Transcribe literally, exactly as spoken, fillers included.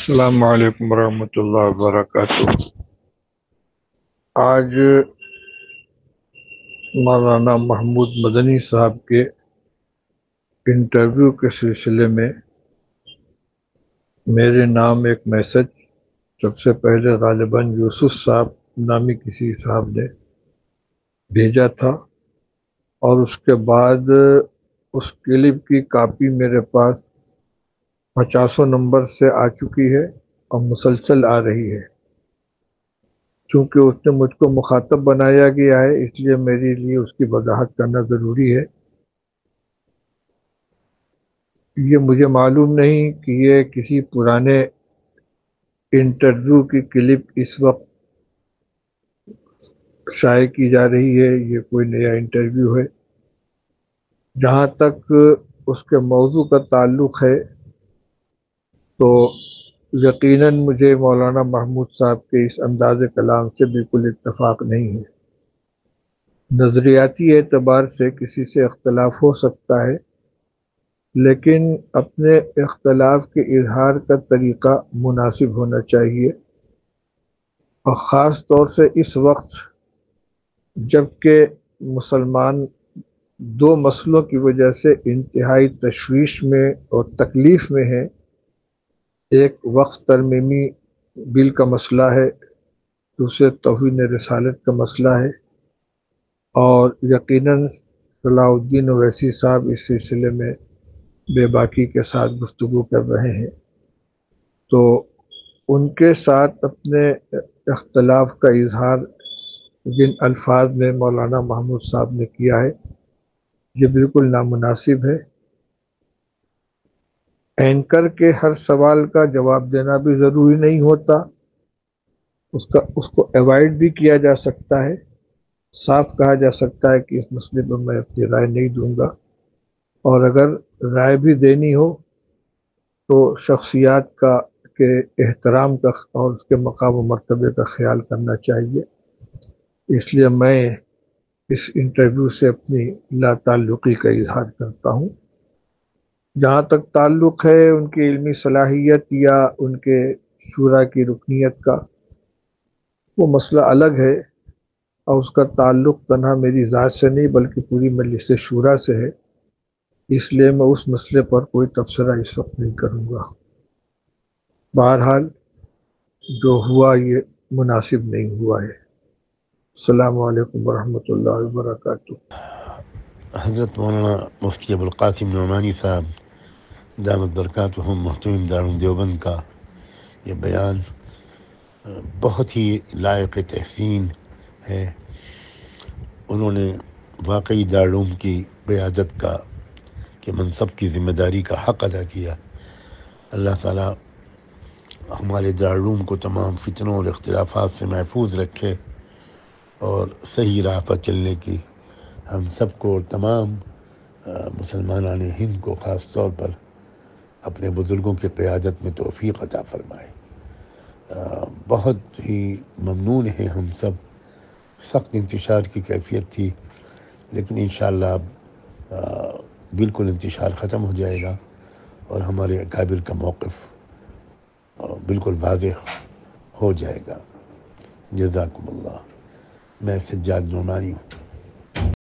السلام علیکم ورحمۃ اللہ وبرکاتہ۔ آج مولانا محمود مدنی صاحب کے انٹرویو کے سلسلے میں میرے نام ایک میسج سب سے پہلے غالباً یوسف صاحب نامی کسی صاحب نے بھیجا تھا، اور اس کے بعد اس کلپ کی کاپی میرے پاس پچاسوں نمبر سے آ چکی ہے اور مسلسل آ رہی ہے۔ چونکہ اس نے مجھ کو مخاطب بنایا گیا ہے، اس لیے میرے لیے اس کی وضاحت کرنا ضروری ہے۔ یہ مجھے معلوم نہیں کہ یہ کسی پرانے انٹرویو کی کلپ اس وقت شائع کی جا رہی ہے، یہ کوئی نیا انٹرویو ہے۔ جہاں تک اس کے موضوع کا تعلق ہے تو یقیناً مجھے مولانا محمود صاحب کے اس انداز کلام سے بالکل اتفاق نہیں ہے۔ نظریاتی اعتبار سے کسی سے اختلاف ہو سکتا ہے، لیکن اپنے اختلاف کے اظہار کا طریقہ مناسب ہونا چاہیے، اور خاص طور سے اس وقت جب کہ مسلمان دو مسئلوں کی وجہ سے انتہائی تشویش میں اور تکلیف میں ہیں۔ ایک وقت ترمیمی بل کا مسئلہ ہے، دوسرے توہین رسالت کا مسئلہ ہے، اور یقیناً صلاح الدین اویسی صاحب اس سلسلے میں بے باکی کے ساتھ گفتگو کر رہے ہیں۔ تو ان کے ساتھ اپنے اختلاف کا اظہار جن الفاظ میں مولانا محمود صاحب نے کیا ہے، یہ بالکل نامناسب ہے۔ اینکر کے ہر سوال کا جواب دینا بھی ضروری نہیں ہوتا، اس کا اس کو ایوائڈ بھی کیا جا سکتا ہے۔ صاف کہا جا سکتا ہے کہ اس مسئلے پر میں اپنی رائے نہیں دوں گا، اور اگر رائے بھی دینی ہو تو شخصیات کا کے احترام کا اور اس کے مقام و مرتبے کا خیال کرنا چاہیے۔ اس لیے میں اس انٹرویو سے اپنی لا تعلقی کا اظہار کرتا ہوں۔ جہاں تک تعلق ہے ان کی علمی صلاحیت یا ان کے شورا کی رکنیت کا، وہ مسئلہ الگ ہے، اور اس کا تعلق تنہا میری ذات سے نہیں بلکہ پوری مجلس شورا سے ہے۔ اس لیے میں اس مسئلے پر کوئی تبصرہ اس وقت نہیں کروں گا۔ بہرحال جو ہوا یہ مناسب نہیں ہوا ہے۔ السلام علیکم ورحمۃ اللہ وبرکاتہ۔ حضرت مولانا مفتی ابوالقاسم نعمانی صاحب دامت برکاتہم محتمم دارالعلوم دیوبند کا یہ بیان بہت ہی لائق تحسین ہے۔ انہوں نے واقعی دارالعلوم کی قیادت کا کہ منصب کی ذمہ داری کا حق ادا کیا۔ اللہ تعالیٰ ہمارے دارالعلوم کو تمام فتنوں اور اختلافات سے محفوظ رکھے، اور صحیح راہ پر چلنے کی ہم سب کو اور تمام مسلمانان ہند کو خاص طور پر اپنے بزرگوں کی قیادت میں توفیق عطا فرمائے۔ بہت ہی ممنون ہیں ہم سب۔ سخت انتشار کی کیفیت تھی، لیکن انشاءاللہ اب بالکل انتشار ختم ہو جائے گا، اور ہمارے اکابر کا موقف بالکل واضح ہو جائے گا۔ جزاکم اللہ۔ میں سجاد نعمانی ہوں۔